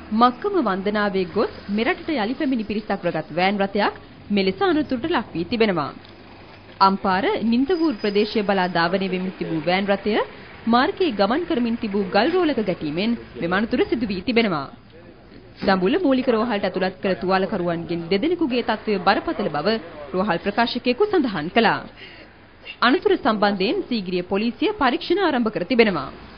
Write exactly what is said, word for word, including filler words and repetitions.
මක්කම වන්දනාවේ ගොස් මෙරටට යලි පැමිණි පිරිසක් රැගත් වෑන් රථයක් මෙලෙස අනතුරට ලක් වී තිබෙනවා. අම්පාර නින්තවූර් ප්‍රදේශය බලා ධාවනය වෙමින් තිබූ වෑන් රථය මාර්ගයේ ගමන් කරමින් තිබූ ගල් රෝලක ගැටීමෙන් මෙම අනතුර සිදු වී තිබෙනවා. දඹුල්ල මූලික රෝහලට ඇතුළත් කළ තුවාලකරුවන්ගෙන් දෙදෙනෙකුගේ තත්ත්වය බරපතල බව රෝහල් ප්‍රකාශකයෙකු සඳහන් කළා. අනතුර සම්බන්ධයෙන් සීගිරිය පොලිසිය පරීක්ෂණ ආරම්භ කර තිබෙනවා.